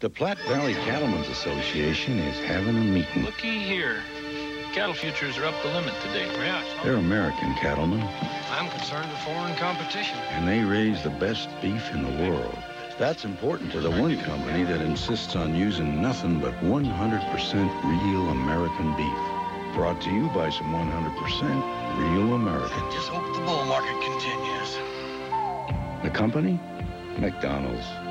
The Platte Valley Cattlemen'S Association is having a meeting. Looky here. Cattle futures are up the limit today. Yeah. They're American cattlemen. I'm concerned with foreign competition. And they raise the best beef in the world. That's important to the one company that insists on using nothing but 100% real American beef. Brought to you by some 100% real Americans. Just hope the bull market continues. The company? McDonald's.